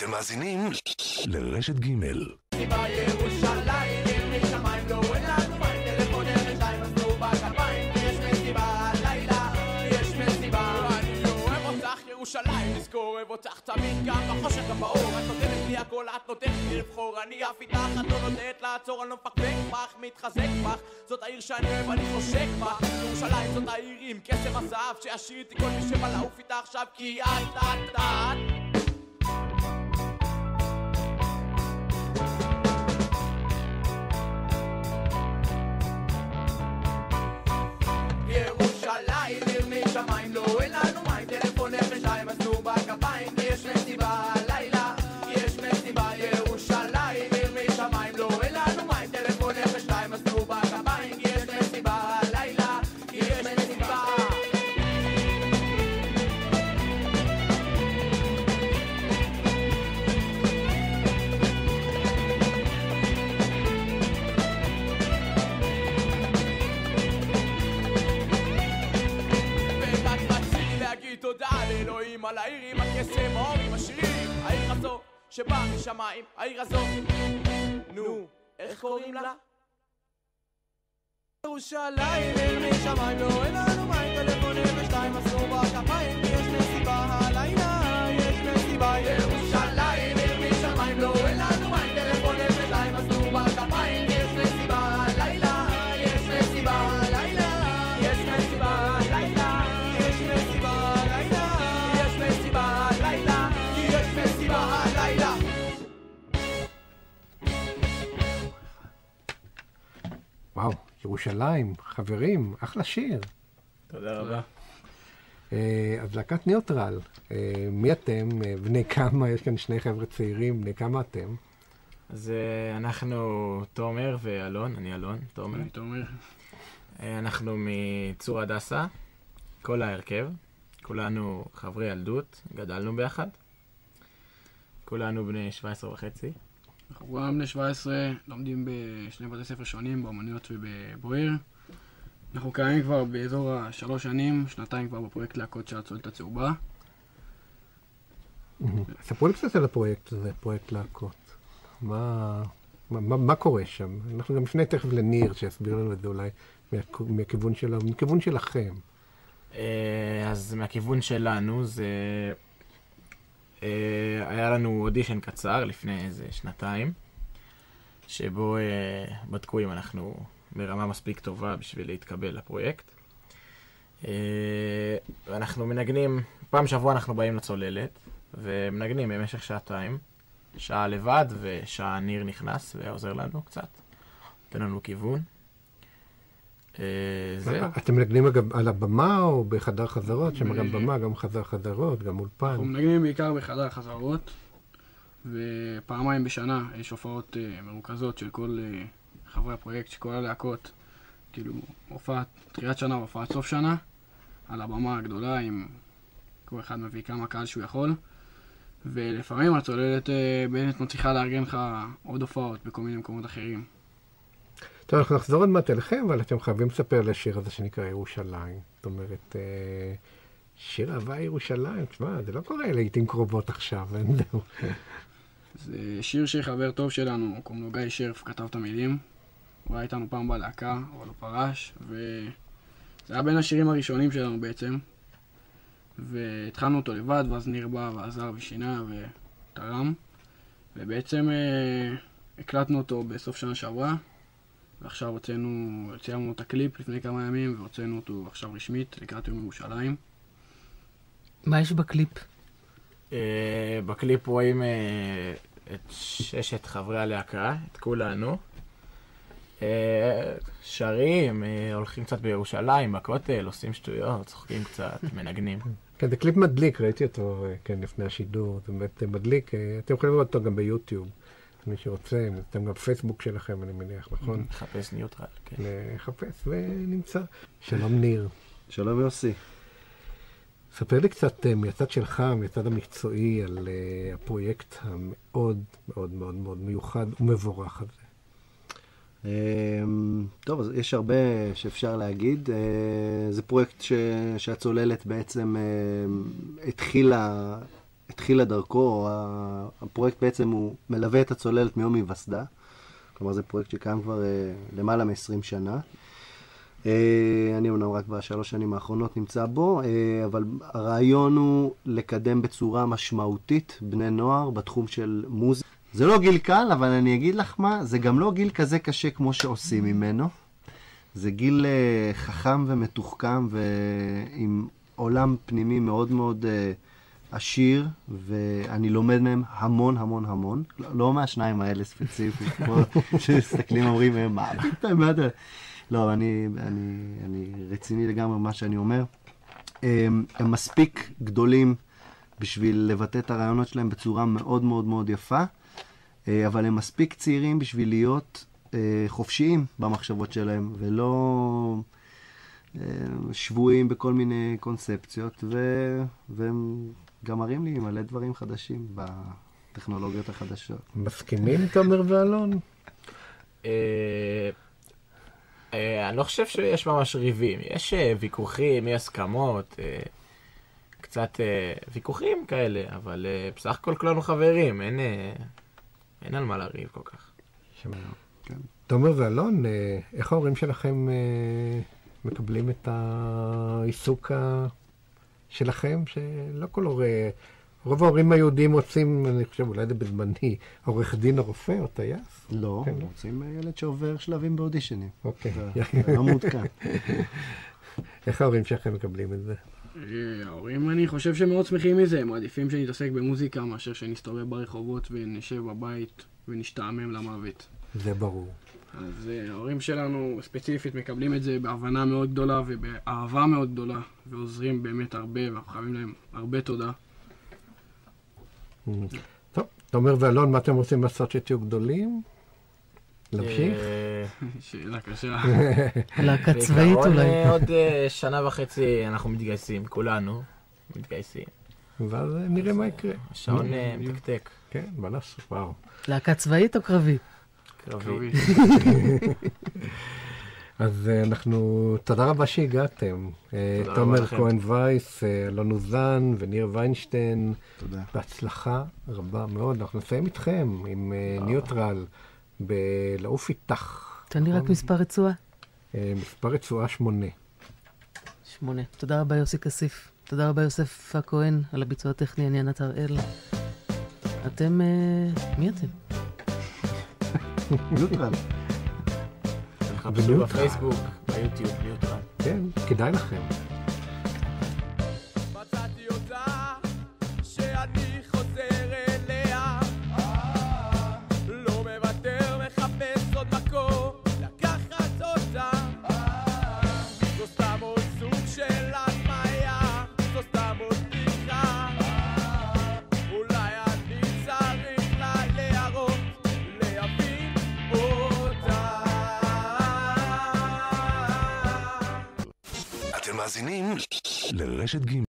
אתם מאזינים לרשת ג' סיבה ירושלים, משמיים לא אין לנו מים, טלפון ירושלים עשו בגפיים, יש מסיבה הלילה, יש מסיבה. אני אוהב אותך ירושלים, נזכור אוהב אותך תמיד גם בחושך גם באור, את נותנת לי הכל, את נותנת לי לבחור, אני אף איתך, את לא נותנת לעצור, אני לא מפקפק בך, מתחזק בך, זאת העיר שאני אוהב, אני חושק בך, ירושלים זאת העיר עם קסם הזהב, שישיר איתי כל מי שבא לעוף איתה עכשיו, כי את ירושלים, עיר משמיים, לא אין לנו מים, טלפון ירושלים עשו בגפיים, יש מסיבה הלילה, יש מסיבה ירושלים, עיר משמיים, לא אין לנו מים, טלפון ירושלים עשו בגפיים, יש מסיבה הלילה, יש מסיבה. תודה לאלוהים על העיר עם הקסם, האור עם השירים, העיר הזו שבאה משמיים, העיר הזו, נו, איך קוראים לה? ירושלים, עיר משמיים, לא אין לנו מים, טלפון ירושלים עשו בכפיים, יש מסיבה הלילה, יש מסיבה. ירושלים, עיר משמיים, לא אין לנו מים, טלפון ירושלים עשו בכפיים, יש מסיבה הלילה, יש מסיבה הלילה, יש מסיבה הלילה, יש מסיבה הלילה, יש מסיבה הלילה, יש מסיבה הלילה. וואו, ירושלים, חברים, אחלה שיר. תודה רבה. אז להקת ניוטרל, מי אתם? בני כמה? יש כאן שני חבר'ה צעירים, בני כמה אתם? אז אנחנו תומר ואלון, אני אלון, תומר. אני תומר. אנחנו מצור הדסה, כל ההרכב. כולנו חברי ילדות, גדלנו ביחד. כולנו בני 17 וחצי. אנחנו כולם בני 17, לומדים בשני בתי ספר שונים, באמנויות ובבוער. אנחנו קיימים כבר באזור ה3 שנים, שנתיים כבר בפרויקט להקות של הצוללת הצהובה. ספרו לי קצת על הפרויקט הזה, פרויקט להקות. מה קורה שם? אנחנו גם נפנה תכף לניר, שיסביר לנו את זה אולי מכיוון שלכם. אז מהכיוון שלנו זה... היה לנו אודישן קצר לפני איזה שנתיים, שבו בדקו אם אנחנו ברמה מספיק טובה בשביל להתקבל לפרויקט. ואנחנו מנגנים, פעם שבוע אנחנו באים לצוללת, ומנגנים במשך שעתיים, שעה לבד ושעה ניר נכנס ועוזר לנו קצת, נותן לנו כיוון. זהו. אתם מנגנים על הבמה או בחדר חזרות? שם גם במה, גם חדר חזרות, גם אולפן. אנחנו מנגנים בעיקר בחדר חזרות, ופעמיים בשנה יש הופעות מרוכזות של כל חברי הפרויקט, של כל הלהקות, כאילו הופעת תחילת שנה והופעת סוף שנה, על הבמה הגדולה, עם כל אחד מביא כמה קהל שהוא יכול, ולפעמים הצוללת באמת מצליחה לארגן לך עוד הופעות בכל מיני מקומות אחרים. טוב, אנחנו נחזור עוד מעט אליכם, אבל אתם חייבים לספר לשיר הזה שנקרא ירושלים. זאת אומרת, שיר אהבה ירושלים, תשמע, זה לא קורה לעיתים קרובות עכשיו, אין זהו. זה שיר שחבר טוב שלנו, קוראים לו גיא שרף, כתב את המילים. הוא היה איתנו פעם בלהקה, אבל הוא פרש, וזה היה בין השירים הראשונים שלנו בעצם. והתחלנו אותו לבד, ואז ניר בא ועזר ושינה ותרם. ובעצם הקלטנו אותו בסוף שנה שעברה. ועכשיו ציינו את הקליפ לפני כמה ימים, והוצאנו אותו עכשיו רשמית לקראת יום ירושלים. מה יש בקליפ? בקליפ רואים את 6 חברי הלהקה, את כולנו. שרים, הולכים קצת בירושלים, בכותל, עושים שטויות, צוחקים קצת, מנגנים. כן, זה קליפ מדליק, ראיתי אותו לפני השידור, זה באמת מדליק. אתם יכולים לראות אותו גם ביוטיוב. מי שרוצה, אתם גם בפייסבוק שלכם, אני מניח, נכון? לחפש ניוטרל, כן. לחפש ונמצא. שלום ניר. שלום יוסי. ספר לי קצת מהצד שלך, מהצד המקצועי, על הפרויקט המאוד מאוד מאוד מאוד מיוחד ומבורך הזה. טוב, אז יש הרבה שאפשר להגיד. זה פרויקט שהצוללת בעצם התחילה התחילה דרכו, הפרויקט בעצם הוא מלווה את הצוללת מיום היווסדה. כלומר, זה פרויקט שקיים כבר למעלה מ-20 שנה. אני אומנם רק ב3 שנים האחרונות נמצא בו, אבל הרעיון הוא לקדם בצורה משמעותית בני נוער בתחום של מוזיקה. זה לא גיל קל, אבל אני אגיד לך מה, זה גם לא גיל כזה קשה כמו שעושים ממנו. זה גיל חכם ומתוחכם ועם עולם פנימי מאוד מאוד עשיר, ואני לומד מהם המון המון המון. לא מהשניים האלה ספציפית, כמו שמסתכלים אומרים, מה פתאום, מה אתה... לא, אני רציני לגמרי במה שאני אומר. הם מספיק גדולים בשביל לבטא את הרעיונות שלהם בצורה מאוד מאוד מאוד יפה, אבל הם מספיק צעירים בשביל להיות חופשיים במחשבות שלהם, ולא שבויים בכל מיני קונספציות, והם גם מראים לי מלא דברים חדשים בטכנולוגיות החדשות. מסכימים, תומר ואלון? אני לא חושב שיש ממש ריבים. יש ויכוחים, יש הסכמות, קצת ויכוחים כאלה, אבל בסך הכל כולנו חברים, אין על מה לריב כל כך. כן. תומר ואלון, איך ההורים שלכם מקבלים את העיסוק שלכם, שלא כל הורה... רוב ההורים היהודים רוצים, אני חושב, אולי זה בזמני, עורך דין או רופא או טייס? לא, רוצים ילד שעובר שלבים באודישנים. אוקיי. זה לא מעודכן. איך ההורים שלכם מקבלים את זה? ההורים, אני חושב שמאוד שמחים מזה, הם מעדיפים שנתעסק במוזיקה מאשר שנסתובב ברחובות ונשב בבית ונשתעמם למוות. זה ברור. אז ההורים שלנו ספציפית מקבלים את זה בהבנה מאוד גדולה ובאהבה מאוד גדולה, ועוזרים באמת הרבה, ואנחנו חייבים להם הרבה תודה. טוב, תומר ואלון, מה אתם רוצים לעשות שתהיו גדולים? להמשיך? שאלה קשה. להקה צבאית אולי. עוד 1.5 שנה אנחנו מתגייסים, כולנו מתגייסים. ואז נראה מה יקרה. השעון מתקתק. כן, מה לעשות, וואו. להקה צבאית או קרבית? קרבי. אז אנחנו, תודה רבה שהגעתם. תומר כהן וייס, אלון אוזן וניר ויינשטיין. תודה. בהצלחה רבה מאוד. אנחנו נסיים איתכם עם ניוטרל בלעוף איתך. תן לי רק מספר רצועה. מספר רצועה 8. 8. תודה רבה יוסי כסיף. תודה רבה יוסף הכהן על הביצוע הטכני, אני ענת הראל. אתם, מי אתם? ניוטרל. חפשו בפייסבוק, ביוטיוב, ניוטרל. כן, כדאי לכם. מצאתי אותה שאני חוזר אליה, לא מוותר, מחפש עוד מקום לקחת אותה. זו סתם עוד סוג של הדמיה, זו סתם עוד בדיחה. אולי אני צריך לה להראות, להבין אותה. אתם מאזינים לרשת ג'